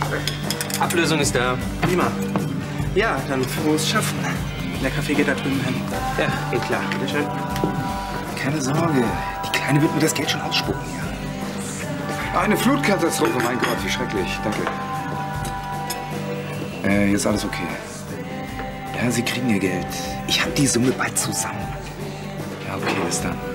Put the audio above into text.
Ablösung ist da. Prima. Ja, dann frohes Schaffen. Der Kaffee geht da drüben hin. Ja, geht klar. Bitte schön. Keine Sorge, die Kleine wird mir das Geld schon ausspucken, ja. Eine Flutkatastrophe, mein Gott, wie schrecklich. Danke. Hier ist alles okay. Ja, Sie kriegen Ihr Geld. Ich habe die Summe bald zusammen. Ja, okay, bis dann.